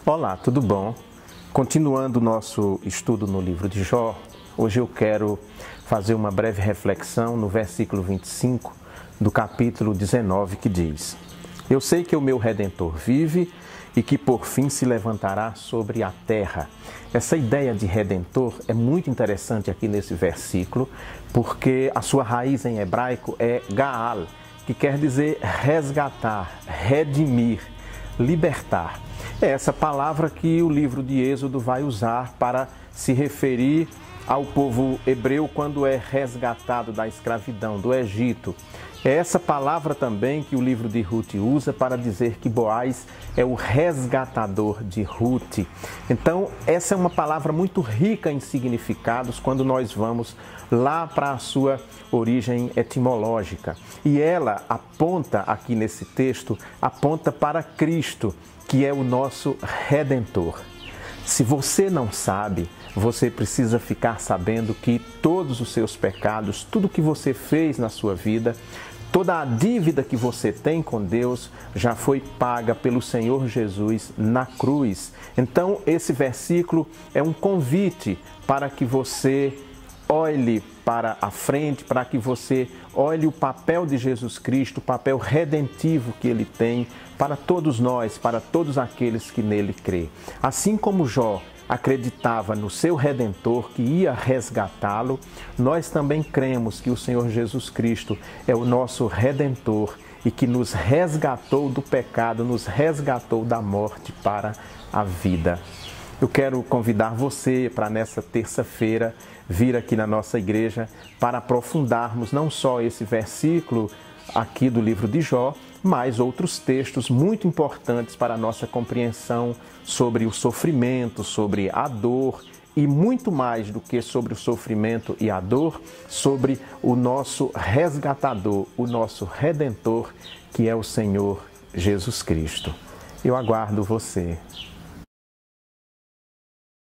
Olá, tudo bom? Continuando o nosso estudo no livro de Jó, hoje eu quero fazer uma breve reflexão no versículo 25 do capítulo 19, que diz: Eu sei que o meu Redentor vive e que por fim se levantará sobre a terra. Essa ideia de Redentor é muito interessante aqui nesse versículo, porque a sua raiz em hebraico é Gaal, que quer dizer resgatar, redimir, libertar. É essa palavra que o livro de Êxodo vai usar para se referir ao povo hebreu quando é resgatado da escravidão, do Egito. É essa palavra também que o livro de Ruth usa para dizer que Boaz é o resgatador de Ruth. Então, essa é uma palavra muito rica em significados quando nós vamos lá para a sua origem etimológica. E ela aponta, aqui nesse texto, aponta para Cristo, que é o nosso Redentor. Se você não sabe, você precisa ficar sabendo que todos os seus pecados, tudo que você fez na sua vida, toda a dívida que você tem com Deus já foi paga pelo Senhor Jesus na cruz. Então, esse versículo é um convite para que você olhe para a frente, para que você olhe o papel de Jesus Cristo, o papel redentivo que Ele tem para todos nós, para todos aqueles que nele crê. Assim como Jó acreditava no seu Redentor que ia resgatá-lo, nós também cremos que o Senhor Jesus Cristo é o nosso Redentor e que nos resgatou do pecado, nos resgatou da morte para a vida. Eu quero convidar você para nessa terça-feira vir aqui na nossa igreja para aprofundarmos não só esse versículo aqui do livro de Jó, mas outros textos muito importantes para a nossa compreensão sobre o sofrimento, sobre a dor e muito mais do que sobre o sofrimento e a dor, sobre o nosso resgatador, o nosso Redentor, que é o Senhor Jesus Cristo. Eu aguardo você.